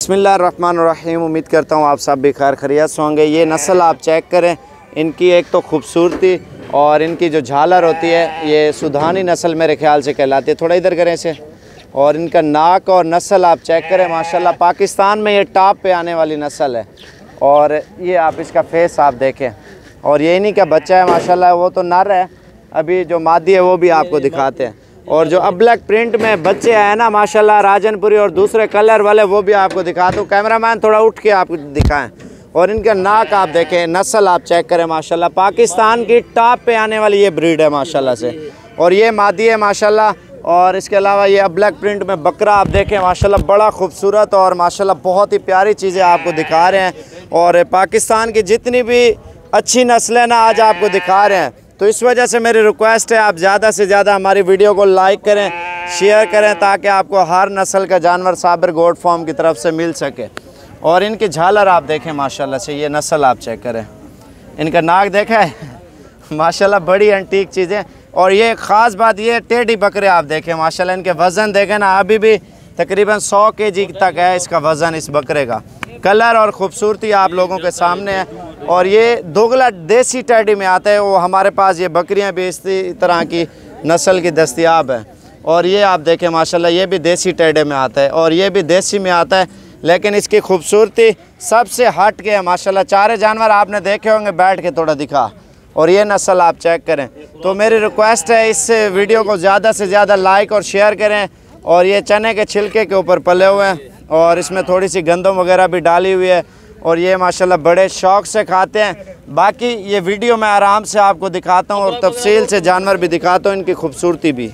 बिस्मिल्लाहिर्रहमानिर्रहीम। उम्मीद करता हूँ आप सब भी खैर खैरियत से होंगे। ये नस्ल आप चेक करें, इनकी एक तो खूबसूरती और इनकी जो झालर होती है ये सुधानी नस्ल मेरे ख्याल से कहलाती है। थोड़ा इधर करें इसे। और इनका नाक और नस्ल आप चेक करें, माशाल्लाह पाकिस्तान में ये टॉप पे आने वाली नस्ल है। और ये आप इसका फेस आप देखें, और ये इन्हीं का बच्चा है माशाल्लाह। वो तो नर है, अभी जो मादी है वो भी आपको दिखाते हैं। और जो अब्लैक प्रिंट में बच्चे हैं ना माशाल्लाह राजनपुरी और दूसरे कलर वाले, वो भी आपको दिखाता हूँ। कैमरामैन थोड़ा उठ के आपको दिखाएं। और इनका नाक आप देखें, नस्ल आप चेक करें माशाल्लाह पाकिस्तान की टॉप पे आने वाली ये ब्रीड है माशाल्लाह से। और ये मादी है माशाल्लाह। और इसके अलावा ये अब्लैक प्रिंट में बकरा आप देखें माशाल्लाह, बड़ा खूबसूरत और माशाल्लाह बहुत ही प्यारी चीज़ें आपको दिखा रहे हैं। और पाकिस्तान की जितनी भी अच्छी नस्लें ना आज आपको दिखा रहे हैं। तो इस वजह से मेरी रिक्वेस्ट है आप ज़्यादा से ज़्यादा हमारी वीडियो को लाइक करें, शेयर करें, ताकि आपको हर नस्ल का जानवर साबिर गोट फार्म की तरफ से मिल सके। और इनकी झालर आप देखें माशाल्लाह से, ये नस्ल आप चेक करें, इनका नाक देखा है माशाल्लाह, बड़ी एंटीक चीज़ें। और ये ख़ास बात ये टेढ़ी बकरे आप देखें माशाल्लाह, इनके वज़न देखें ना, अभी भी तकरीबन 100 kg तक है इसका वज़न इस बकरे का। कलर और ख़ूबसूरती आप लोगों के सामने है। और ये दोगला देसी टेडी में आता है। वो हमारे पास ये बकरियां भी इसी तरह की नस्ल की दस्तियाब है। और ये आप देखें माशाल्लाह, ये भी देसी टेडे में आता है और ये भी देसी में आता है, लेकिन इसकी खूबसूरती सबसे हट के है माशाल्लाह। चारे जानवर आपने देखे होंगे, बैठ के थोड़ा दिखा। और ये नस्ल आप चेक करें। तो मेरी रिक्वेस्ट है इस वीडियो को ज़्यादा से ज़्यादा लाइक और शेयर करें। और ये चने के छिलके के ऊपर पले हुए हैं और इसमें थोड़ी सी गंदम वगैरह भी डाली हुई है। और ये माशाल्लाह बड़े शौक़ से खाते हैं। बाकी ये वीडियो मैं आराम से आपको दिखाता हूँ और तफसील से जानवर भी दिखाता हूँ, इनकी खूबसूरती भी।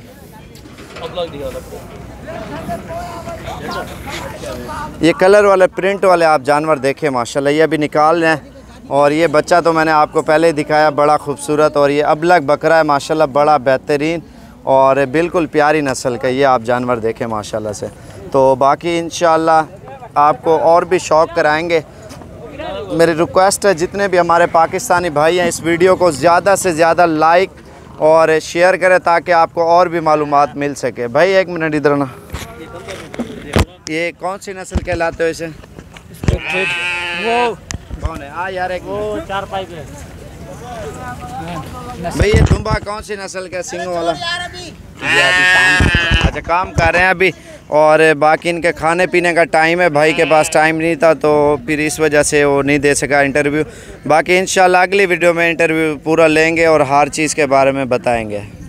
ये कलर वाले प्रिंट वाले आप जानवर देखें माशाल्लाह, ये अभी निकाल रहे हैं। और ये बच्चा तो मैंने आपको पहले ही दिखाया, बड़ा खूबसूरत। और ये अब्लक बकरा है माशाल्लाह, बड़ा बेहतरीन और बिल्कुल प्यारी नस्ल का ये आप जानवर देखें माशाल्लाह से। तो बाकी इंशाअल्लाह आपको और भी शौक़ कराएंगे। मेरी रिक्वेस्ट है जितने भी हमारे पाकिस्तानी भाई हैं, इस वीडियो को ज़्यादा से ज़्यादा लाइक और शेयर करें ताकि आपको और भी मालूमात मिल सके। भाई एक मिनट इधर ना, ये कौन सी नस्ल कहलाते हो इसे? वो कौन है? यार एक वो 4 पाइप है भाई। ये दुम्बा कौन सी नस्ल का? सिंगों वाला। अच्छा काम कर रहे हैं अभी। और बाकी इनके खाने पीने का टाइम है, भाई के पास टाइम नहीं था तो फिर इस वजह से वो नहीं दे सका इंटरव्यू। बाकी इंशाल्लाह अगली वीडियो में इंटरव्यू पूरा लेंगे और हर चीज़ के बारे में बताएंगे।